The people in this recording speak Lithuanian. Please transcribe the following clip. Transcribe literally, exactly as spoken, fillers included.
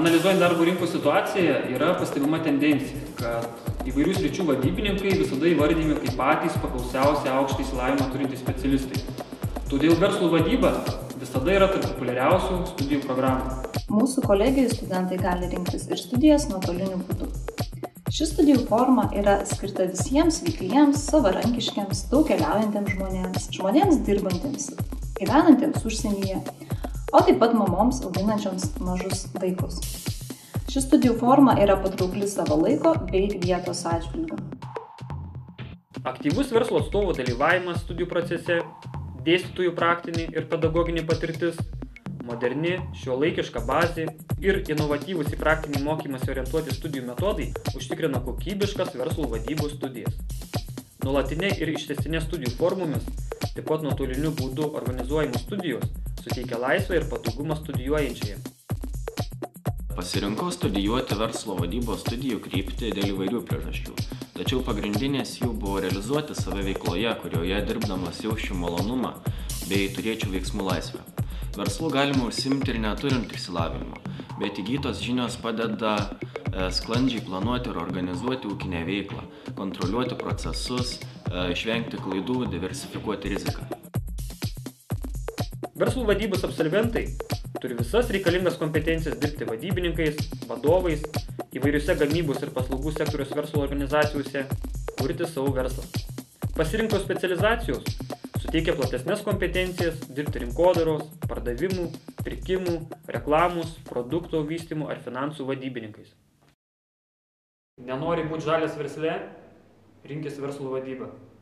Analizuojant darbo rinkos situaciją, yra pastebima tendencija, kad įvairių sričių vadybininkai visada įvardymi kaip patys paklausiausi aukštą išsilavinimą turintys specialistai. Todėl verslo vadyba visada yra tarp populiariausių studijų programų. Mūsų kolegijų studentai gali rinktis ir studijas nuotoliniu būdu. Ši studijų forma yra skirta visiems veikliems, savarankiškiams, daug keliaujantiems žmonėms, žmonėms dirbantiems, gyvenantiems užsienyje, o taip pat mamoms auginančioms mažus vaikus. Ši studijų forma yra patraukli savo laiko bei vietos atžvilgiu. Aktyvus verslo atstovų dalyvavimas studijų procese, dėstytojų praktinė ir pedagoginė patirtis, moderni, šiuolaikiška bazė ir inovatyvūs į praktinį mokymąsi orientuoti studijų metodai užtikrina kokybiškas verslo vadybos studijas. Nuolatinė ir ištęstinė studijų formomis, taip pat nuotoliniu būdu organizuojamos studijos suteikia laisvę ir patogumą studijuojančiai. Pasirinkau studijuoti verslo vadybos studijų kryptį dėl įvairių priežasčių, tačiau pagrindinės jų buvo realizuoti save veikloje, kurioje dirbdamas jausčiau malonumą bei turėčiau veiksmų laisvę. Verslu galima užsiimti ir neturint išsilavinimo, bet įgytos žinios padeda e, sklandžiai planuoti ir organizuoti ūkinę veiklą, kontroliuoti procesus, e, išvengti klaidų, diversifikuoti riziką. Verslo vadybos absolventai turi visas reikalingas kompetencijas dirbti vadybininkais, vadovais, įvairiuose gamybos ir paslaugų sektoriaus verslo organizacijose, kurti savo verslą. Pasirinktos specializacijos suteikia platesnes kompetencijas dirbti rinkodaros, pardavimų, pirkimų, reklamos, produkto vystymo ar finansų vadybininkais. Nenori būti žalias versle, rinkis verslo vadybą.